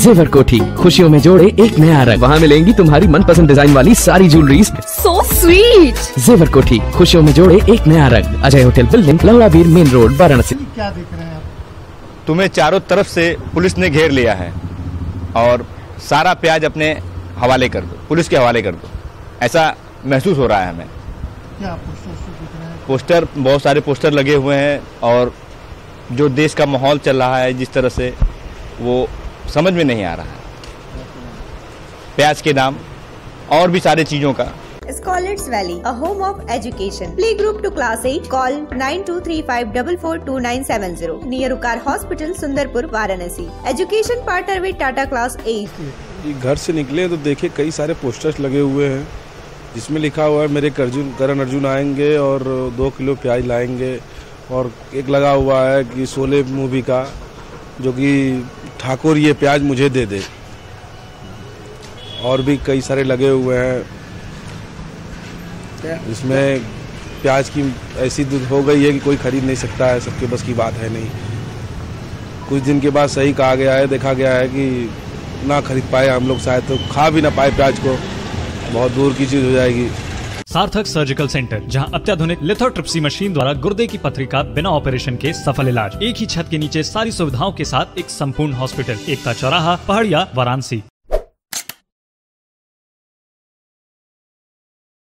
जेवर कोठी, खुशियों में जोड़े एक नया रंग। वहाँ मिलेंगी तुम्हारी मनपसंद डिजाइन वाली सारी ज्वेलरीज। So sweet. जेवर कोठी, खुशियों में जोड़े एक नया रंग। Ajay hotel building, Lahurabir main road, Varanasi. क्या देख रहे हैं आप? तुम्हें चारों तरफ से पुलिस ने घेर लिया है और सारा प्याज अपने हवाले कर दो, पुलिस के हवाले कर दो, ऐसा महसूस हो रहा है हमें। क्या पोस्टर दिख रहे हैं? पोस्टर, बहुत सारे पोस्टर लगे हुए हैं और जो देश का माहौल चल रहा है जिस तरह से, वो समझ में नहीं आ रहा है। प्याज के नाम और भी सारे चीजों का। Scholars Valley, a home of education. Playgroup to class 8. Call 9235442970. Near Ukar Hospital, Sundarpur, Varanasi. Education partner with Tata Class 8. घर से निकले तो देखे कई सारे पोस्टर्स लगे हुए हैं जिसमें लिखा हुआ है मेरे करण अर्जुन आएंगे और 2 किलो प्याज लाएंगे, और एक लगा हुआ है कि शोले मूवी का, जो कि ठाकुर ये प्याज मुझे दे दे, और भी कई सारे लगे हुए हैं। इसमें प्याज की ऐसी दूध हो गई है कि कोई खरीद नहीं सकता है, सबके बस की बात है नहीं। कुछ दिन के बाद सही कहा गया है, देखा गया है कि ना खरीद पाए हम लोग, शायद तो खा भी ना पाए प्याज को, बहुत दूर की चीज हो जाएगी। सार्थक सर्जिकल सेंटर, जहां अत्याधुनिक लिथोट्रिप्सी मशीन द्वारा गुर्दे की पथरी का बिना ऑपरेशन के सफल इलाज। एक ही छत के नीचे सारी सुविधाओं के साथ एक संपूर्ण हॉस्पिटल, एकता चौराहा, पहाड़िया, वाराणसी।